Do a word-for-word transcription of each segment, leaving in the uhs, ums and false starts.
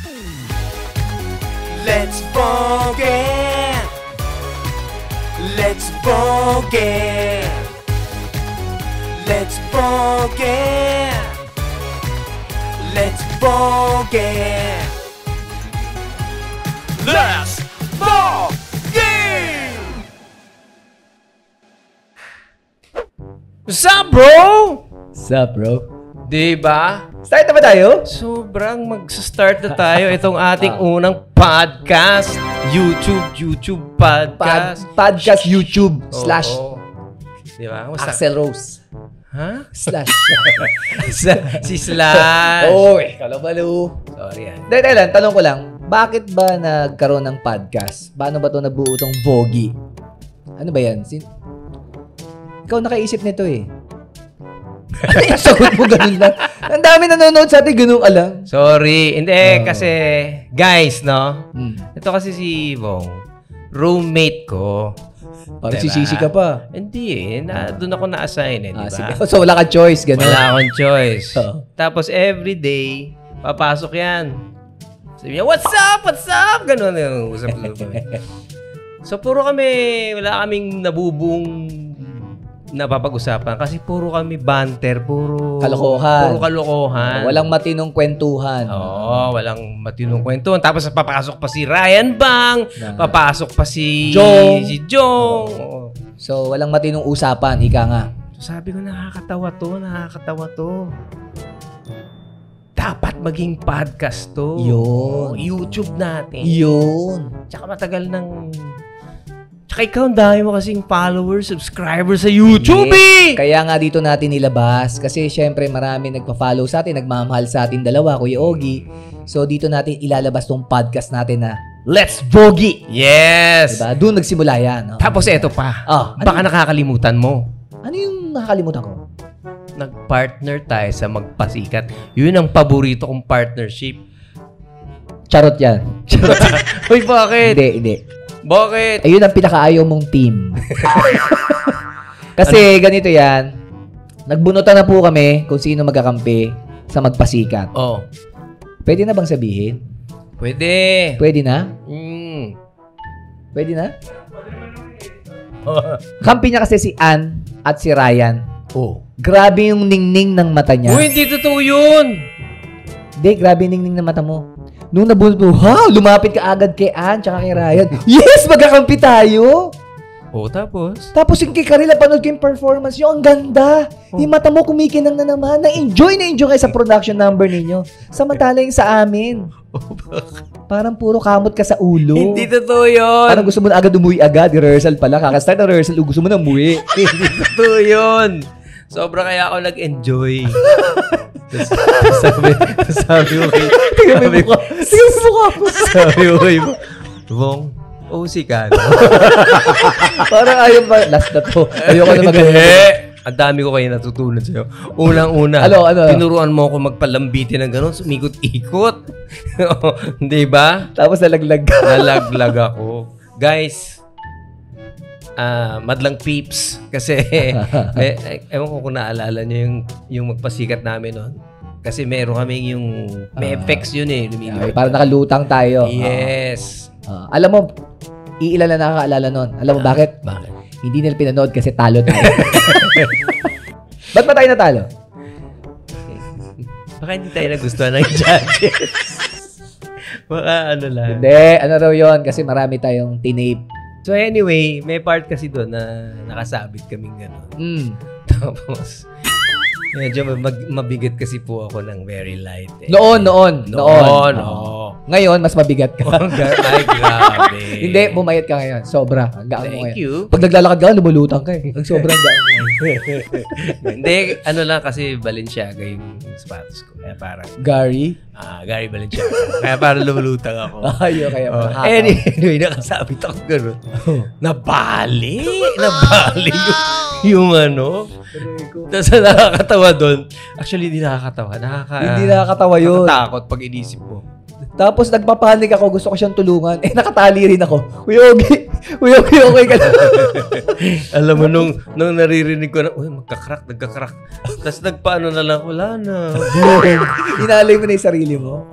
Let's bogey. Let's bogey. Let's bogey. Let's bogey. Let's bogey. What's up, bro? What's up, bro? Diba? Start na ba tayo? Sobrang mag-start na tayo. Itong ating unang podcast. YouTube, YouTube podcast. Pod, podcast YouTube Oo. slash Diba? Basta- Axel Rose. Ha? Slash. Si Slash. Oo, eh. Kalabalo. Sorry, ah. Dahil lang, tanong ko lang, bakit ba nagkaroon ng podcast? Paano ba ito nabuo itong Bogi? Ano ba yan? Sin- Ikaw nakaisip nito eh. Ano yung sagot mo ganun lang? Ang dami nanonood sa atin, ganun alam. Sorry. Hindi, Oo. kasi, guys, no? Hmm. Ito kasi si Bong, roommate ko. Parang Diba? sisisi ka pa. Hindi eh. Na, doon ako na-assign eh, Ah, diba? sige. So, wala ka choice, ganun. Wala akong choice. Oo. Tapos, everyday, papasok yan. Sabi niya, what's up? What's up? Ganun yung usap-usap kami. So, puro kami, wala kaming nabubuong napapag-usapan kasi puro kami banter, puro Kalokohan. Puro kalokohan. Walang matinong kwentuhan. Oo, walang matinong kwentuhan. Tapos papasok pa si Ryan Bang, Na- papasok pa si Jong. si Jong. Oo. So, walang matinong usapan, ika nga. So, sabi ko, nakakatawa to, nakakatawa to. Dapat maging podcast to. Yun. YouTube natin. Yun. Tsaka matagal ng... Tsaka ikaw, ang dami mo kasing followers, subscribers sa YouTube eh! Kaya nga dito natin nilabas. Kasi syempre marami nagpa-follow sa atin, nagmamahal sa atin dalawa, Kuya Ogie. So dito natin ilalabas tong podcast natin na Let's Bogi! Yes! Diba? Doon nagsimula yan. Oh. Tapos eto pa. Oh, ano, Baka nakakalimutan mo. ano yung nakakalimutan ko? Nag-partner tayo sa Magpasikat. Yun ang paborito kong partnership. Charot yan. Uy, bakit? Hindi, hindi. Bakit? Ayun ang pinakaayaw mong team. Kasi ganito yan. Nagbunutan na po kami kung sino magkakampi sa Magpasikat. Oh, Pwede na bang sabihin? pwede. Pwede na? Mm. Pwede na? Kampi niya kasi si Ann at si Ryan. Oh. Grabe yung ningning ng mata niya. Uy, hindi totoo yun! Hindi, grabe yung ningning ng mata mo. Nung nabunod mo, ha? Lumapit ka agad kay Ann tsaka kay Ryan. Yes! Magkakampi tayo! Oh, tapos? Tapos yung kay Karila, panood ko yung performance nyo. Ang ganda! Oh. Yung mata mo kumikinang na naman. Na-enjoy na enjoy kayo sa production number ninyo. Samantala yung sa amin. Oh, bakit? Parang puro kamot ka sa ulo. Hindi totoo yun! Parang gusto mo na agad umuwi agad. Rehearsal pala. Kakastart na rehearsal. Gusto mo na umuwi. Hindi totoo yun! Sobra kaya ako nag-enjoy. Tapos sabi, sabi ko kay... Tingnan mo yung mukha. Tingnan mo yung mukha ko. Sabi ko kay... Bong, O C ka, no? Parang ayaw pa. Last na to. Ayoko na mag- Hindi. Ang dami ko kayo natutunan sa'yo. Unang-una, Ano, ano? tinuruan mo ako magpalambiti ng gano'n, sumikot-ikot. Di ba? Tapos nalaglag ka. Nalaglag ako. Guys, ah madlang peeps. Kasi, eh, eh, ewan ko kung naalala nyo yung, yung magpasikat namin noon. Kasi meron kami yung, may Ah. effects yun eh. Ay, Lumilipad. parang nakalutang tayo. Yes. Ah, alam mo, iilan na nakakaalala nun. Alam mo bakit? Bakit? Hindi nila pinanood kasi talo tayo. Ba't ba tayo natalo? Baka hindi tayo nagustuhan ng judges. Baka ano lang. Hindi, ano raw yun? Kasi marami tayong tinape. So anyway, may part kasi doon na nakasabit kaming gano'n. Mm. Tapos, medyo mag- mabigat kasi po ako ng very light. Eh. Noon, noon, noon. Noon, Oo. oo. Ngayon, mas mabigat ka. Oh, gar- Ay, grabe. Hindi, bumayat ka ngayon. Sobra. Ang gaan mo Thank ngayon. you. Pag naglalakad ka, lumulutang ka eh. Ang sobrang gaan mo ngayon. Hindi, ano lang kasi Balenciaga yung sapatos ko. Kaya parang, Gary? ah, Gary Balenciaga. Kaya parang lumulutang ako. Ayaw, kaya Oh, mahaka. anyway, nakasabit ako gano'n. Nabali! Nabali yung, yung ano. Tapos nakakatawa doon. Actually, hindi nakakatawa. Nakaka, Hindi nakakatawa yun. Nakatakot pag inisip mo. Tapos nagpapanik ako, gusto ko siyang tulungan. Eh, nakatali rin ako. Kuya Ogie, Kuya Ogie, okay ka na. Alam mo, nung, nung naririnig ko na, uy, magkakrak, nagkakrak. Tapos nagpaano na lang, wala na. Inalay mo na yung sarili mo. Oo.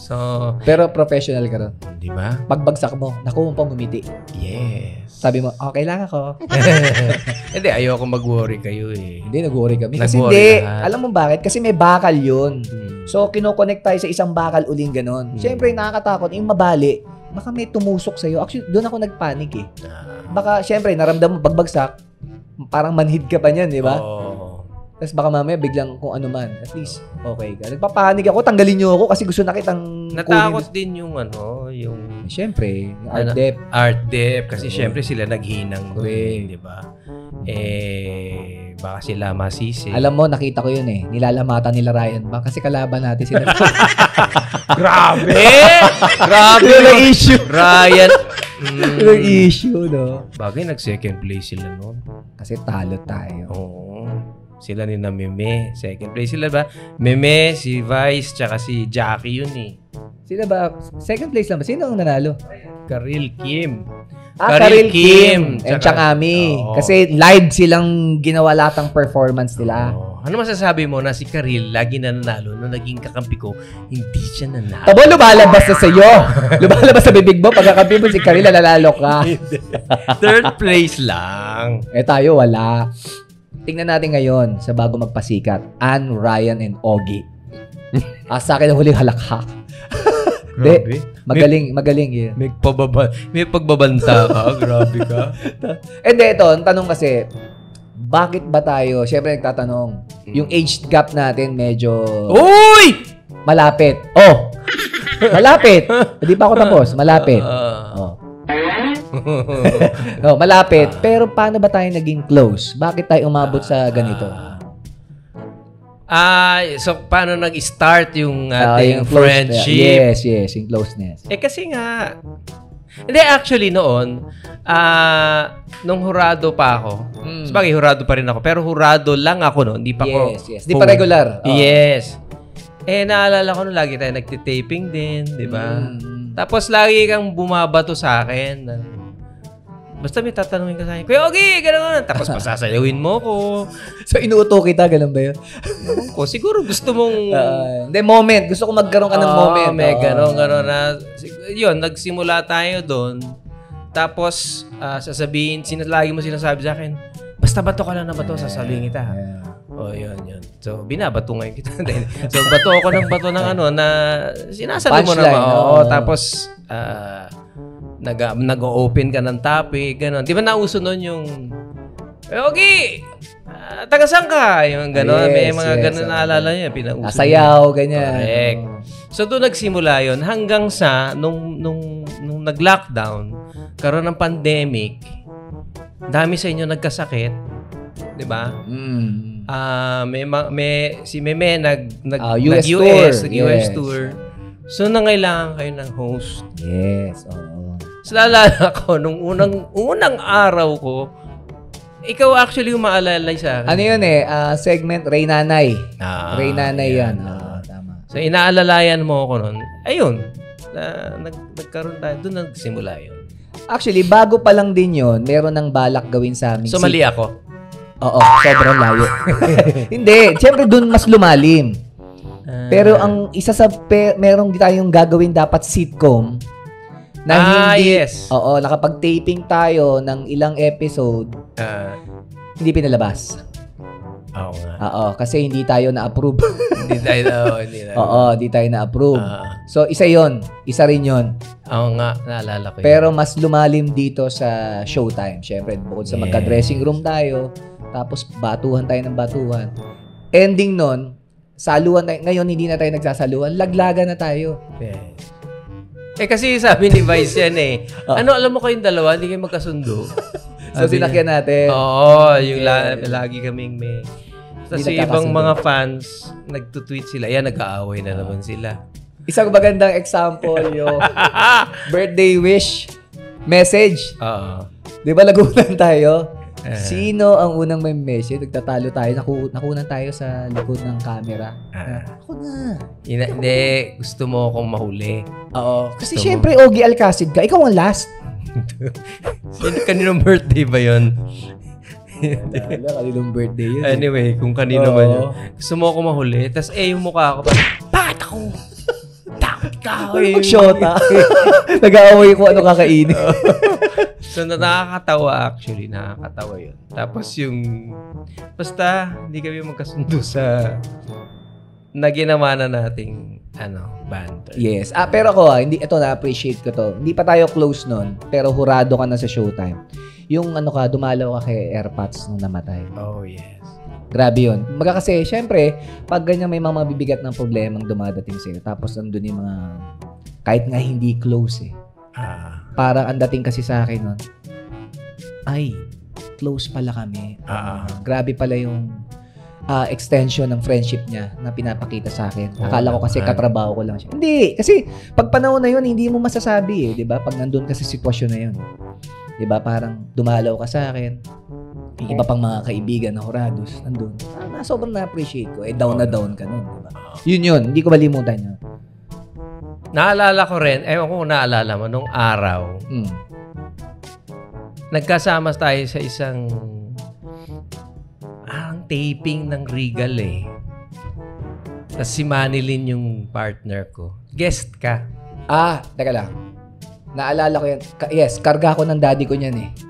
So, pero professional ka ron. di ba? Pagbagsak mo, naku mo pang umiti. Yes. Sabi mo, okay lang ako. Hindi, ayoko mag-worry kayo eh. Hindi, nag-worry kami. Kasi Nag-worry hindi, lahat. alam mo bakit? Kasi may bakal yun. Hmm. So, kinoconnect tayo sa isang bakal uling ganon. Hmm. Siyempre, nakakatakot. Yung mabali, baka may tumusok sa'yo. Actually, doon ako nagpanik eh. Ah. Baka, siyempre, naramdam mo pagbagsak, parang manhid ka pa niyan, di ba? Oo. Tapos baka mamaya biglang kung ano man. At least, okay ka. Nagpapanik ako, tanggalin niyo ako kasi gusto na kitang Natakot din yung ano, yung Siyempre, art Ano? dep. art dep kasi Oo. syempre sila naghinang Correct. din, di ba? Eh, baka sila masisi. Alam mo, nakita ko yun eh. Nilalamatan nila Ryan ba? Kasi kalaban natin sila. Grabe! Grabe! Yun ang issue. Ryan! Mm. Yun ang issue, no? Bagay, nag-second place sila noon. Kasi talo tayo. Oo. Sila ni na Meme. Second place sila ba? Meme, si Vice, tsaka si Jackie yun eh. Sila ba? Second place lang ba? Sino ang nanalo? Karil Kim. Ah, Karil Karil Kim. Kim. And Tsaka- Changami. Oo. Kasi live silang ginawa lahat ng performance nila. Oo. Ano masasabi mo na si Karil lagi na nanalo nung naging kakampi ko, hindi siya nanalo? Tabo, lumalabas na sa'yo. Lumalabas sa bibig mo. Pagkakampi mo si Karil, lalalo ka. Third place lang. Eh tayo, wala. Tingnan natin ngayon sa bago magpasikat. Ann, Ryan, and Ogie. Ah, sa akin ang huling halakhak. Grabe. Magaling, magaling yun. May, pababa, may pagbabanta ka. Grabe ka. And then, ito, ang tanong kasi, bakit ba tayo, syempre nagtatanong, yung age gap natin medyo Uy! malapit. Oh! Malapit! Hindi pa ako tapos. Malapit. Ah. Oh. Oh, malapit. Pero paano ba tayo naging close? Bakit tayo umabot sa ganito? Ah, so paano nag-start yung Ah, ating yung close- friendship? Yes, yes. Yung closeness. Eh kasi nga, hindi actually noon, ah, nung hurado pa ako, Mm. sabagay hurado pa rin ako, pero hurado lang ako noon, hindi pa ako. Yes, yes. Di pa regular. Oh. Yes. Eh, naalala ko nung lagi tayo nagtitaping din, di ba? Mm. Tapos lagi kang bumabato sa akin. na, Basta may tatanungin ka sa akin, Kuya Ogie, gano'n. Tapos pasasayawin mo ko. So, inuuto kita, ganun ba yun? ko siguro gusto mong... Uh, Hindi, moment. Gusto ko magkaroon ka ng Oo, moment. may Oo. gano'n, gano'n na. Yun, nagsimula tayo doon. Tapos, ah, sasabihin, sinalagi mo sinasabi sa akin, basta bato ka lang na bato, sasabihin kita. Yeah. Oh, yun, yun. So, binabato ngayon kita. So, bato ako ng bato ng ano, na sinasalo mo Punchline, naman. Oo, oo. tapos, ah, nag, nag-open ka ng topic, gano'n. Di ba nauso nun yung, eh, okay, uh, taga-saan ka? Yung gano'n, Yes, may mga yes, gano'n oo. na alala niya, pinauso. Nasayaw, ganyan. Correct. So, doon nagsimula yun hanggang sa, nung, nung, nung nag-lockdown, karoon ng pandemic, dami sa inyo nagkasakit, di ba? Mm. Ah, may, ma- may si Meme nag nag Ah, U S nag-U S, tour. nag-U S Yes. tour. So nangailangan kayo ng host. Yes, oo. So naalala ko nung unang unang araw ko, ikaw actually yung maalala sa akin. Ano yun eh, ah, segment Ray Nanay. Ah, Ray Nanay yan. ah. Ah, tama. So inaalalayan mo ako noon. Ayun. Na, nag, nagkaroon tayo. Doon nagsimula yun. Actually, bago pa lang din yun, meron ng balak gawin sa amin. So mali ako. Oo, sobrang layo. Hindi, siyempre dun mas lumalim. Ah. Pero ang isa sa, pe, merong tayong gagawin dapat sitcom na Ah, hindi, yes. oo, nakapag-taping tayo ng ilang episode, Ah, hindi pinalabas. oo nga. Oo, kasi hindi tayo na-approve. Hindi tayo, oh, hindi tayo. Oo, hindi tayo na-approve. Ah, So, isa yon, isa rin yon. oo nga, naalala ko yun. Pero mas lumalim dito sa Showtime. Siyempre, bukod sa Yes. magka-dressing room tayo, tapos batuhan tayo ng batuhan. Ending nun, saluhan tayo. Ngayon, hindi na tayo nagsasaluhan. Laglagan na tayo. Yes. Eh kasi sabi ni Vice yan eh. Oh. Ano, alam mo kayong dalawa, hindi kayo magkasundo. So, sinakyan natin. Oo, yung la- Yeah. lagi kaming may... Tapos Hindi yung ibang nagkakasundo. mga fans, nagtutweet sila. Yan, nag-aaway na naman sila. Isang magandang example yung birthday wish message. Oo. Di ba lagunan tayo? Eh. Sino ang unang may message? Nagtatalo tayo. Naku nakunan tayo sa likod ng camera. Ah. Ako na. Ina- Hindi, gusto mo akong mahuli. Oo. Kasi Gusto mo. syempre, Ogie Alcacid ka. Ikaw ang last. Sino, kaninong birthday ba yun? Wala, kaninong birthday yun. eh. Anyway, kung kanino Oo. man yun. Gusto mo ako mahuli, tapos eh, yung mukha ko, bakit ako? Takot ikaw Ano eh. mag-shota? Nag-aaway ko ano kakainin. So, na- nakakatawa actually. Nakakatawa yun. Tapos yung, basta, hindi kami magkasundo sa na ginawa na nating, ano, banter. Yes. Ah, pero ako, ah, hindi, ito na-appreciate ko to. Hindi pa tayo close nun, pero hurado ka na sa Showtime. Yung ano ka, dumalaw ka kay Airpods nung namatay. Oh, yes. Grabe yun. Maga kasi, syempre, pag ganyan may mga mabibigat ng problemang dumadating sa'yo, tapos nandun yung mga, kahit nga hindi close eh. Ah. Parang ang dating kasi sa akin nun, ay, close pala kami. Ah. Uh, grabe pala yung uh, extension ng friendship niya na pinapakita sa akin. Oh, Akala ko kasi naman. katrabaho ko lang siya. Hindi, kasi pag panahon na yun, hindi mo masasabi eh, 'di ba? Pag nandun ka sa sitwasyon na yun. 'Di ba? Parang dumalaw ka sa akin. Yung iba pang mga kaibigan na Horados, nandun. Ah, na, sobrang na-appreciate ko. Eh, down na down ka nun, 'di ba? Yun yun, hindi ko malimutan yun. Naalala ko rin, ewan ko kung naalala mo, nung araw, Mm. nagkasama tayo sa isang ang taping ng Regal eh. Tapos si Manilyn yung partner ko. Guest ka. Ah, teka lang. Naalala ko yan. Ka- yes, karga ko ng daddy ko niyan eh.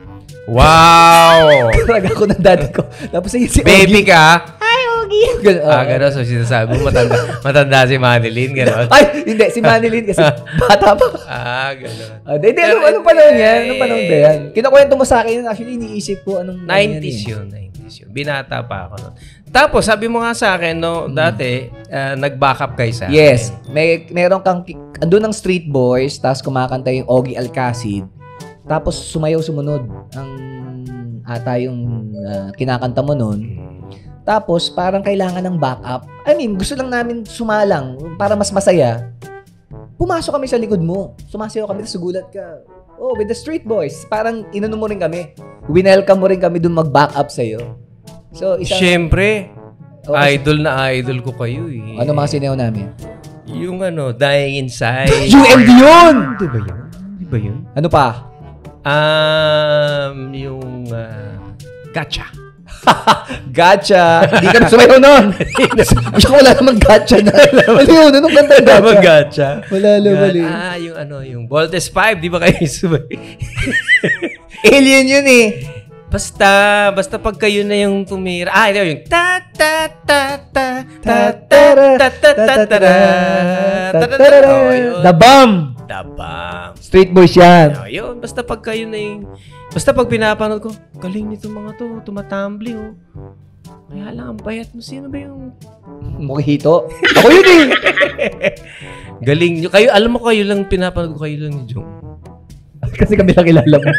Wow! Karga ko ng daddy ko. Tapos yung si Baby ka? Gan- Ah, oh. gano'n. So, sinasabi mo, matanda, matanda si Manilyn, gano'n. Ay, hindi. Si Manilyn kasi bata pa. Ah, gano'n. Ah, Hindi, ano, anong panahon yan? Anong panahon ba yan? Kinukwento mo sa akin yun. Actually, iniisip ko anong... nineties ano yan eh. yun, nineties yun. Binata pa ako nun. Tapos, sabi mo nga sa akin, no, dati, ah, nag-backup kayo sa akin. Yes. May, meron kang... Andun ng Street Boys, tapos kumakanta yung Ogie Alcacid. Tapos sumayaw sumunod ang ata yung ah, kinakanta mo nun. Tapos parang kailangan ng backup. I mean, gusto lang namin sumalang para mas masaya. Pumasok kami sa likod mo. Sumasayaw kami, tapos sugulat ka. Oh, with the Street Boys. Parang inano mo rin kami. Winelcome mo rin kami dun mag-backup sa'yo. So, isang... Siyempre, Oh, idol na idol ko kayo eh. ano mga sinayaw namin? Yung ano, Dying Inside. U M D yun! Di ba yun? Di ba yun? Ano pa? Um, yung uh, Gacha. Gotcha! Hindi ka na sumayaw nun! Masya wala namang gotcha na. Ano yun? Anong kanta yung gotcha? Gacha. Wala lang, mali. Ah, yung ano, yung Voltes five, di ba kayo sumay? Alien yun eh. Basta, basta pag kayo na yung tumira. Ah, ito yung ta ta ta ta ta ta ta ta ta ta ta ta ta. Oh, yun. The Bomb! Dabang. Street Boys yan. Oh, yun, basta pag kayo na yung... Basta pag pinapanood ko, galing nito mga to, tumatambling oh. Kaya lang, ang payat mo. Sino ba yung... Mukihito. Ako yun eh. Galing nyo. Kayo, alam mo kayo lang pinapanood ko, kayo lang ni Jong. Kasi kami lang kilala mo.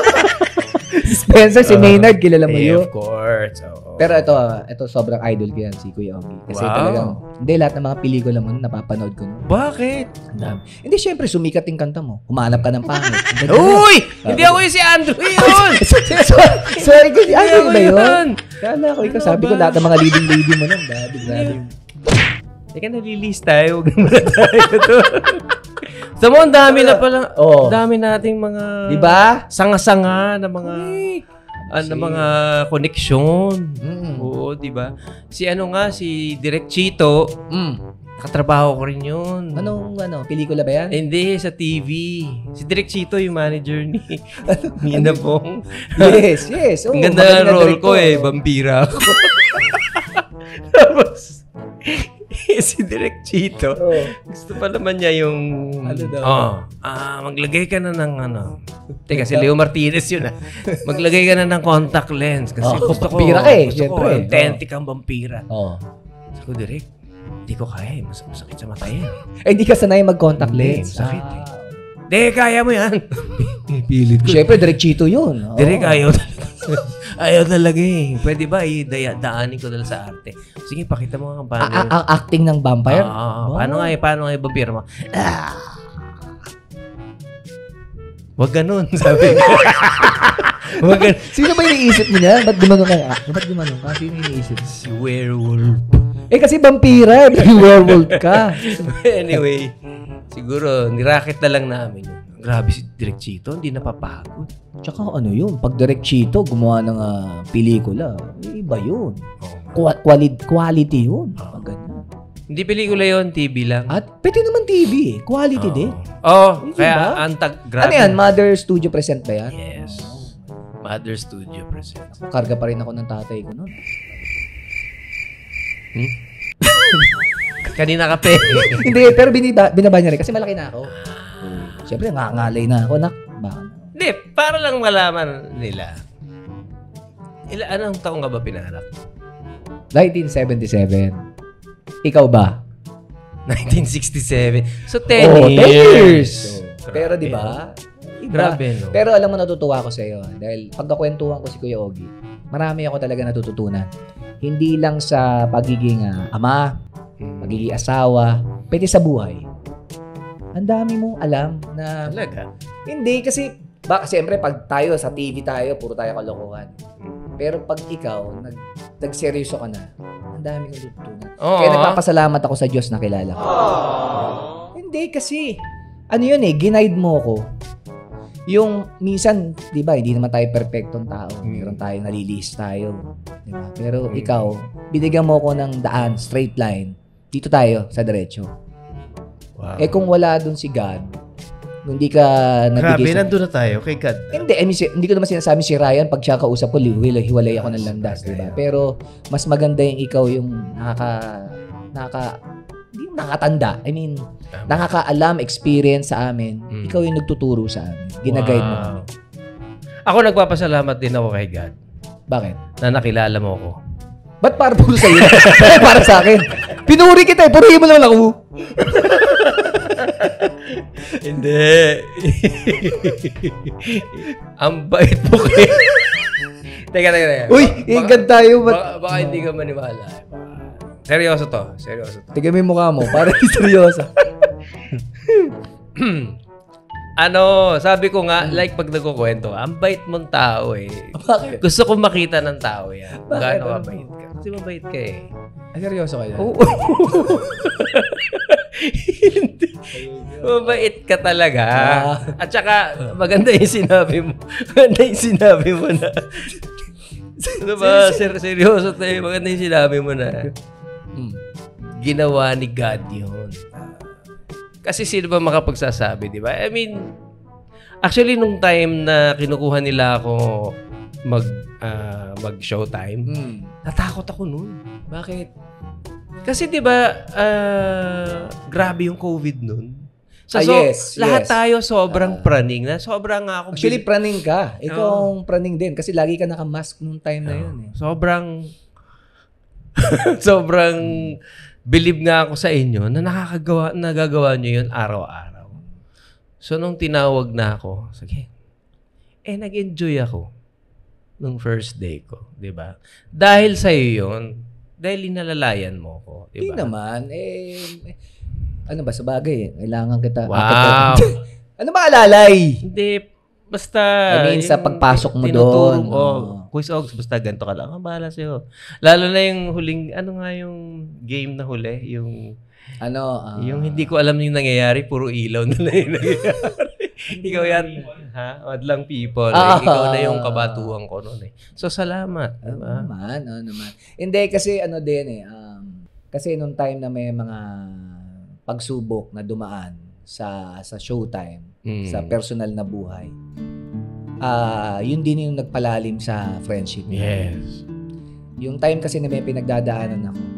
Si Spencer, si Maynard, kilala mo Eh, yun. of course. Oo. Pero ito, ito sobrang idol ko yan, si Kuya Ogie. Kasi Wow. talagang, hindi lahat ng mga pelikula mo napapanood ko. No? Bakit? Ang dami. Hindi, syempre, sumikat yung kanta mo. Humanap ka ng pangit. Ang ganda Uy! Hindi ako yung si Andrew yun! sorry, sorry, good. Ay, Hindi ano ako ba yun? yun! Kala ko, ikaw Ano sabi ba? ko lahat ng mga leading lady mo nun. Grabe, grabe. Teka, nalilist tayo. Huwag naman na tayo to. Sa mo, ang dami na pala. Oo. Dami nating mga... Di ba? Sanga-sanga na mga... Ah, na Si- mga koneksyon. Mm. Oo, di ba? Si ano nga, si Direk Chito, Mm. katrabaho ko rin yun. Anong, ano, pelikula ba yan? Eh, Hindi, sa T V. Si Direk Chito, yung manager ni Mina Pong. Yes, yes. Oh, Ang ganda ng magaling na role ko director. eh, vampira ako. Tapos, si Direk Chito, Oh. gusto pa naman niya yung... Ano daw? Oh, ah, maglagay ka na ng ano. Teka, si Leo Martinez yun ah. Maglagay ka na ng contact lens. Kasi Oh, gusto ko, vampira ka eh, gusto ko, syempre. authentic ang vampira. Oh. Sabi ko, Direk, hindi ko kaya eh. Mas masakit sa mata yan. Eh, hindi ka sanay mag-contact Hindi, lens. sakit eh. Ah. Di, kaya mo yan. Pipilit ko. Siyempre, diretsito yun. Oh. Direk, ayaw talaga. Ayaw talaga eh. Pwede ba i-daanin ko dala sa arte? Sige, pakita mo nga ang A- paano. a- ang acting ng vampire? Ah, Wow. paano nga eh, paano nga yung vampiro mo? Ah. Wag ganun, sabi ko. Wag ganun. Sino ba iniisip mo niya? Ba't gumanon ka? Ah, ba't gumanon ka? Sino iniisip? Si werewolf. Eh, kasi vampira. May werewolf ka. Anyway, siguro, nirakit na lang namin yun. Grabe si Direk Chito, hindi napapagod. Tsaka ano yun? Pag diretsito, gumawa ng ah, pelikula, eh, iba yun. Oh, Qua- quality, quality yun. Pag ganyan. Hindi pelikula yun, T V lang. At pwede naman T V eh. Quality Oo. din. Oh, Hindi kaya ba? ang tag... Grabe. Ano yan? Mother Studio present ba yan? Yes. Mother Studio presents. Karga pa rin ako ng tatay ko noon. Hmm? Kanina ka pe. Hindi, pero biniba, binaba niya rin kasi malaki na ako. Siyempre, ngangalay na ako. Nak, baka na. Hindi, para lang malaman nila. Ila, anong taong ka ba pinanganak? nineteen seventy-seven. Ikaw ba? nineteen sixty-seven. So, ten Oh, years. ten years. So, Pero grabe, di ba? Iba. Grabe, no? Pero alam mo, natutuwa ako sa iyo. Dahil pagkakwentuhan ko si Kuya Ogie, marami ako talaga natututunan. Hindi lang sa pagiging uh, ama, Hmm. pagiging asawa, pwede sa buhay. Ang dami mong alam na... Talaga? Hindi, kasi... Baka siyempre, pag tayo sa T V tayo, puro tayo kalokohan. Pero pag ikaw, nag, nagseryoso ka na, ang dami kong tututunan. Oo. Kaya nagpapasalamat ako sa Diyos na kilala ko. Hindi, kasi... Ano yun eh, ginaid mo ko. Yung minsan, di ba, hindi naman tayo perfectong tao. Meron tayong nalilihis tayo. Di ba? Pero ikaw, binigyan mo ko ng daan, straight line. Dito tayo, sa diretso. Wow. Eh kung wala dun si God, kung hindi ka nabigay Grabe, sa... nandun na tayo kay God. Hindi, I mean, si- hindi ko naman sinasabi si Ryan, pag siya kausap ko, hiwalay, hiwalay ako ng landas, di ba? Pero mas maganda yung ikaw yung nakaka... nakaka hindi yung nakatanda. I mean, nakakaalam, experience sa amin. Mm. Ikaw yung nagtuturo sa amin. Ginaguide mo kami. Ako nagpapasalamat din ako kay God Bakit? na nakilala mo ako. Ba't para puro sa'yo? Para sa akin. Pinuri kita eh. Purihin mo naman ako. Hindi. Ang bait mo kayo. Teka, teka, teka. Uy, inggan tayo. Ba't... Baka, baka hindi ka maniwala. Baka... Seryoso to. Seryoso to. Tignan mo yung mukha mo. Para seryosa. Ano, sabi ko nga, like pag nagkukwento, ang bait mong tao eh. Bakit? Gusto ko makita ng tao yan. Bakit? Gaano Ano? mabait ka. Kasi mabait ka eh. Ah, seryoso kayo? Oo. Hindi. Mabait ka talaga. Ah. At saka, maganda yung sinabi mo. Maganda yung sinabi mo na. Ano ba? Ser- seryoso tayo. Maganda yung sinabi mo na. Hmm. Ginawa ni God yun. Kasi sino ba makapagsasabi, di ba? I mean, actually, nung time na kinukuha nila ako mag, uh, mag-showtime, Hmm. natakot ako nun. Bakit? Kasi di ba, uh, grabe yung COVID nun. So, Ah, so yes, lahat yes. tayo sobrang Ah. praning na. Sobrang nga ako. Actually, praning ka. Ikaw Oo. ang praning din. Kasi lagi ka naka-mask nung time na yun. Eh. Sobrang, sobrang believe nga ako sa inyo na nakakagawa, nagagawa nyo yun araw-araw. So, nung tinawag na ako, sige, eh, nag-enjoy ako nung first day ko, di ba? Dahil sa'yo yun, dahil inalalayan mo ko, di Hindi ba? naman. Eh, ano ba, sa bagay eh. Kailangan kita. Wow! Ano ba alalay? Hindi, basta... I mean, sa yung pagpasok mo tinuturo doon, ko, oo. Quiz Ogs, basta ganito ka lang. Ang bahala sa'yo. Lalo na yung huling, ano nga yung game na huli? Yung, Ano? ah, yung hindi ko alam yung nangyayari, puro ilaw na lang yung nangyayari. Ikaw yan, ha? Madlang people. Ah. eh. Ikaw na yung kabatuan ko noon eh. So, salamat. Ano Diba? naman, ano naman. Hindi, kasi ano din eh. Um, kasi nung time na may mga pagsubok na dumaan sa sa showtime, Mm. sa personal na buhay, ah yun din yung nagpalalim sa friendship. Yes. Yung time kasi na may pinagdadaanan ako,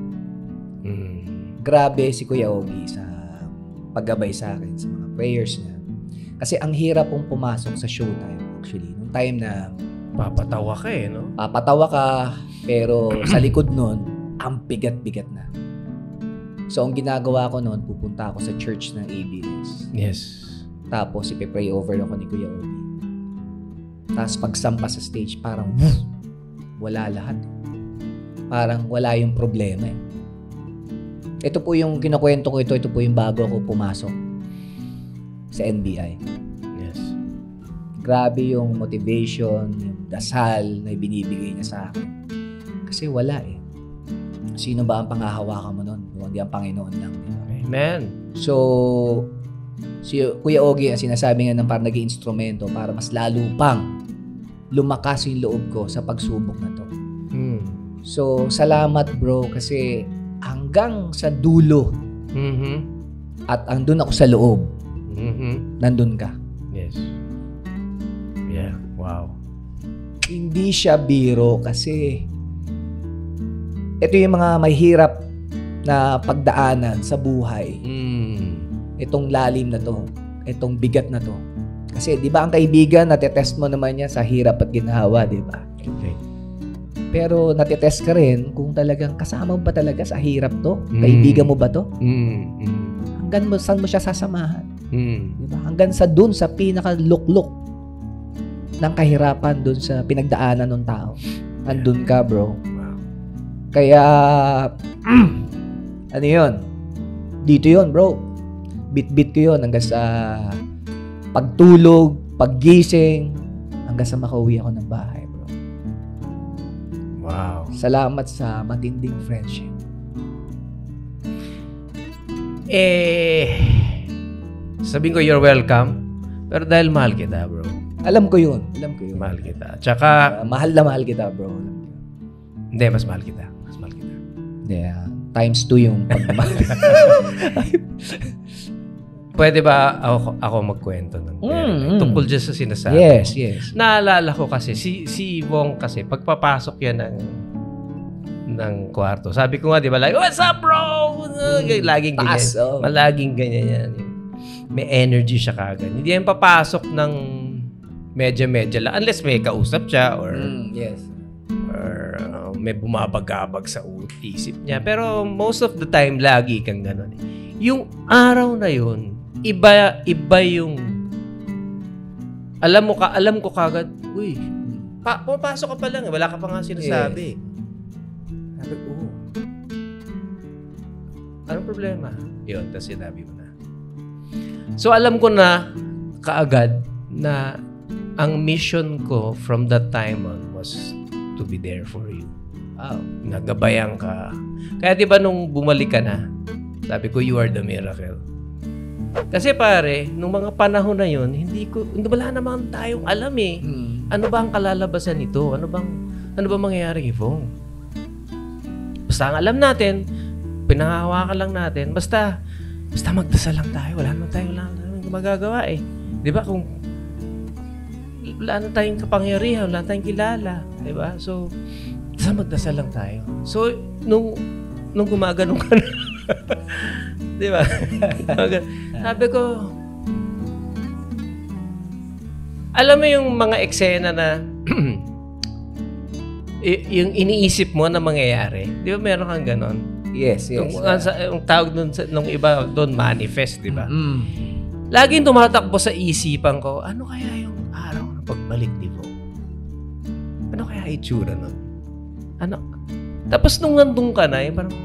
Mm. grabe si Kuya Ogie sa paggabay sa akin, sa mga prayers niya. Kasi ang hirap pong pumasok sa showtime actually. Nung time na Papatawa ka eh, no? papatawa ka, pero sa likod nun, ang bigat-bigat na. So, ang ginagawa ko noon, pupunta ako sa church ng A B S. Yes. Tapos, ipipray over ako ni Kuya Ogie. Tapos, pagsampa sa stage, parang woof, wala lahat. Parang wala yung problema eh. Ito po yung kinukwento ko ito, ito po yung bago ako pumasok sa N B I. Yes. Grabe yung motivation, yung dasal na binibigay niya sa akin. Kasi wala eh. Sino ba ang panghahawakan mo nun? Hindi ang Panginoon lang. Diba? Amen. So, si Kuya Ogie ang sinasabi nga ng parang naging instrumento para mas lalo pang lumakas yung loob ko sa pagsubok na to. Mm. So, salamat bro kasi hanggang hanggang sa dulo. Mhm. At andun ako sa loob. Mhm. Nandun ka. Yes. Yeah. Wow. Hindi siya biro kasi ito yung mga mahirap na pagdaanan sa buhay. Mm. Itong lalim na to. Itong bigat na to. Kasi di ba ang kaibigan, natetest mo naman yan sa hirap at ginhawa, di ba? Okay. Pero natetest ka rin kung talagang kasama mo ba talaga sa hirap to? Mm. Kaibigan mo ba to? Mm. Mm. Hanggang mo, saan mo siya sasamahan? Mm. Di ba? Hanggang sa dun, sa pinaka-lukluk ng kahirapan dun sa pinagdaanan ng tao. Andun ka, bro. Wow. Kaya, ano yun? Dito yun, bro. Bit-bit ko yun hanggang sa pagtulog, paggising, hanggang sa makauwi ako ng bahay, bro. Wow. Salamat sa matinding friendship. Eh, sabihin ko you're welcome, pero dahil mahal kita, bro. Alam ko yun. Alam ko yun. Mahal kita. Tsaka, Uh, mahal na mahal kita, bro. Alam ko. hindi, mas mahal kita. Mas mahal kita. Yeah. Times two yung pagmamahal. Pwede ba ako, ako magkwento ng pera? Mm, mm. Tungkol dyan sa sinasabi Yes, mo. yes. Naalala ko kasi, si, si Wong kasi, pagpapasok yan ng ng kwarto. Sabi ko nga, di ba, like, what's up, bro? Mm, Laging ganyan. taas, oh. Malaging ganyan yan. May energy siya kagad. Hindi yan papasok ng medya-medya lang. Unless may kausap siya or, Mm, yes. or uh, may bumabagabag sa u- isip niya. Pero most of the time, lagi kang gano'n. Yung araw na yun, iba iba yung alam mo ka alam ko kagad, uy, pa, pumapasok ka pa lang, wala ka pa nga sinasabi. Sabi ko, oh. Anong problema? Yun, tapos sinabi mo na. So alam ko na kaagad na ang mission ko from that time on was to be there for you. Wow. Nagabayan ka. Kaya di ba nung bumalik ka na, sabi ko, you are the miracle. Kasi pare, nung mga panahon na yun, hindi ko, hindi wala naman tayong alam eh. Mm. Ano ba ang kalalabasan nito? Ano bang, ano ba mangyayari kay Vong? Basta ang alam natin, pinahawakan lang natin, basta, basta magdasal lang tayo. Wala naman tayo, wala naman magagawa eh. Di ba kung, wala na tayong kapangyarihan, wala tayong kilala. Di ba? So, basta magdasal lang tayo. So, nung, nung gumaganong ka na, di ba? Sabi ko, alam mo yung mga eksena na y- yung iniisip mo na mangyayari. Di ba meron kang ganon? Yes, yes. Yung, uh, sa, yung tawag nun, sa, nung iba doon, manifest, di ba? Mm. Laging tumatakbo sa isipan ko, ano kaya yung araw na pagbalik ni Vo? Ano kaya itsura nun? Ano? Tapos nung nandun ka na, yung parang,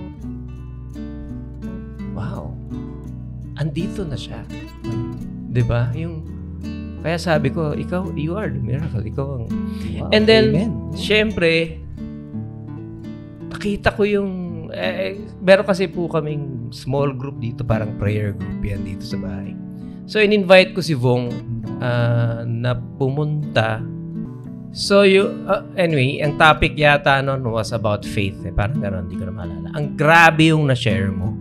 wow, andito na siya. Di ba? Yung, kaya sabi ko, ikaw, you are the miracle. Ikaw ang... Wow, And then, amen. syempre, nakita ko yung, eh, meron kasi po kaming small group dito, parang prayer group yan dito sa bahay. So, in-invite ko si Vong uh, na pumunta. So, you, uh, anyway, ang topic yata nun was about faith. Eh, parang gano'n, hindi ko na maalala. Ang grabe yung na-share mo.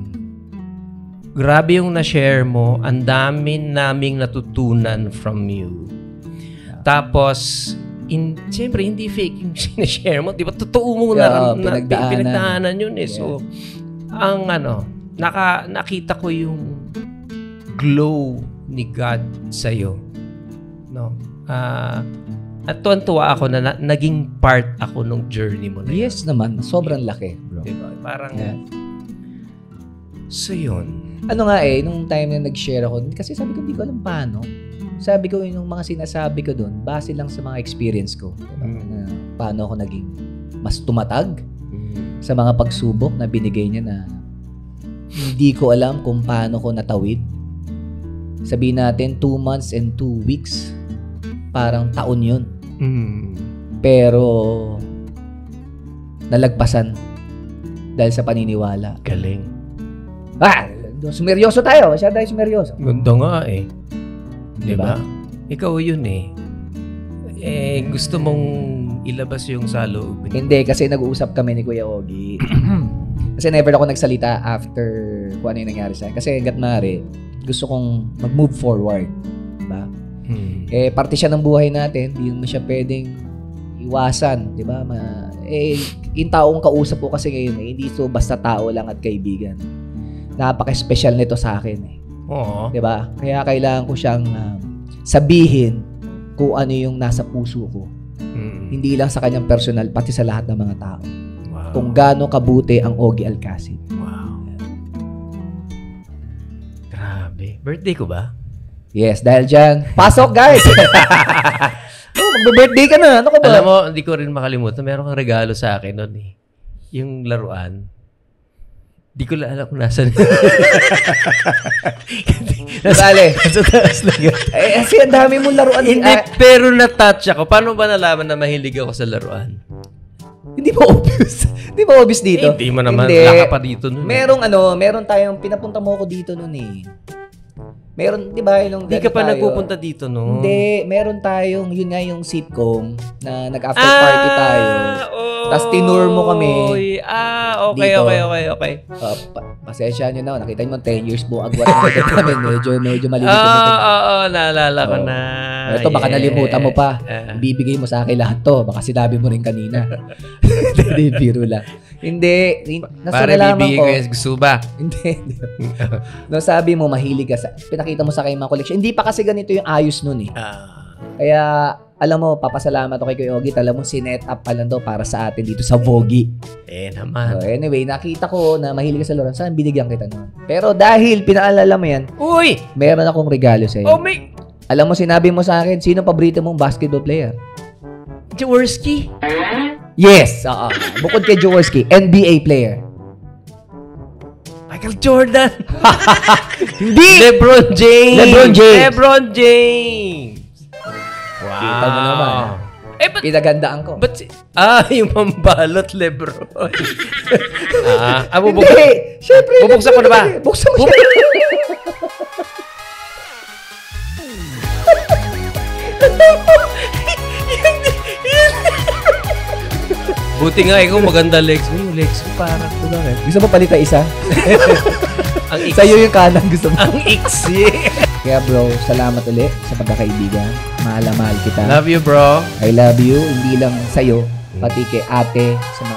Grabe yung na-share mo. Ang dami naming natutunan from you. Tapos, in, siyempre, hindi fake yung sinashare mo. Di ba? Totoo mo na, Yeah, na pinagdaanan. pinagdaanan yun eh. Yeah. So, ang ano, naka, nakita ko yung glow ni God sa'yo. No? Ah... Uh, At tuwan-tuwa ako na, na naging part ako nung journey mo na yun. Yes naman. Sobrang laki, bro. Diba? Parang, Yeah. so yun. Ano nga eh, nung time na nag-share ako, kasi sabi ko, hindi ko alam paano. Sabi ko, yung mga sinasabi ko doon, base lang sa mga experience ko. Diba? Mm. Na paano ako naging mas tumatag Mm. sa mga pagsubok na binigay niya na hindi ko alam kung paano ko natawid. Sabihin natin, two months and two weeks. Parang taon yun. Mm. Pero nalagpasan dahil sa paniniwala. Galing. Ah! Sumeryoso tayo. Siya tayo sumeryoso. Ganda nga eh. Diba? Diba? Ikaw yun eh. Eh, gusto mong ilabas yung saloobin. Hindi, kasi nag-uusap kami ni Kuya Ogie. Kasi never ako nagsalita after kung ano yung nangyari sa akin. Kasi hanggat maaari, gusto kong mag-move forward. Diba? Hmm. Eh, parte siya ng buhay natin. Hindi mo siya pwedeng iwasan. Diba? Ma- eh, yung taong kausap ko kasi ngayon, eh, hindi so basta tao lang at kaibigan. Napaka-special nito sa akin. Eh. Oo. Diba? Kaya kailangan ko siyang uh, sabihin kung ano yung nasa puso ko. Hmm. Hindi lang sa kanyang personal, pati sa lahat ng mga tao. Wow. Kung gaano kabuti ang Ogie Alcacid. Wow. Grabe. Birthday ko ba? Yes, dahil dyan. Pasok, guys! Oh, magbe-birthday ka na. Ano ka ba? Alam mo, hindi ko rin makalimutan. Meron kang regalo sa akin noon eh. Yung laruan. Hindi ko lang alam kung nasan. Nasali. Nasa taas lang yun. Eh, kasi ang dami mong laruan. Hindi, Ah, pero na-touch ako. Paano ba nalaman na mahilig ako sa laruan? hindi ba obvious? Hindi ba obvious dito? Eh, hindi mo naman. Hindi. Wala ka pa dito nun. Merong ano, meron tayong, pinapunta mo ako dito nun eh. Meron, di ba, yung Hindi ka pa nagpupunta dito, no? Hindi, meron tayong, yun nga yung sitcom na nag-after party tayo. Oh, Tas tinur mo kami. Ah, okay, Dito. okay, okay, okay. Uh, pa- pasensya nyo na, nakita nyo ten years po agwat namin. Medyo, medyo malilit. Oo, oo, oo, naalala ko Oo. na. Ito, baka Yeah. nalimutan mo pa. Ah. Bibigay mo sa akin lahat to. Baka sinabi mo rin kanina. Hindi, biro lang. Hindi. Nasa Para nalaman bibigay ko. ko yung gusto ba? Hindi. hindi. No, sabi mo, mahilig ka sa, pinakita mo sa akin yung mga collection. Hindi pa kasi ganito yung ayos nun eh. Ah. Kaya, alam mo, papasalamat ako kay Kuya Ogie. Alam mo, sinet up pa lang daw para sa atin dito sa Vogie. Eh So, naman. anyway, nakita ko na mahilig ka sa Laurent. Saan binigyan kita nun? Pero dahil pinaalala mo yan, Uy! meron akong regalo sa iyo. Oh, may... Alam mo, sinabi mo sa akin, sino paborito mong basketball player? Jaworski? Yes! Oo. Bukod kay Jaworski, N B A player. Michael Jordan. Hindi! LeBron James. LeBron James. LeBron James. Wow. Kita mo naman. Eh, ba't... Pinagandaan ko. ba't si... Ah, yung mambalot LeBron. ah, ah bubuk... Hindi! Siyempre. Bubuksan ko na ba? Buksan mo siya. Buti nga, ikaw maganda legs mo. Yung legs mo parang... Gusto mo palita isa? Ang iksi. Sa'yo yung kanan gusto mo. Ang iksi. Kaya bro, salamat ulit sa pagkakaibigan. Mahal na mahal kita. Love you, bro. I love you. Hindi lang sa'yo, pati kay ate, sa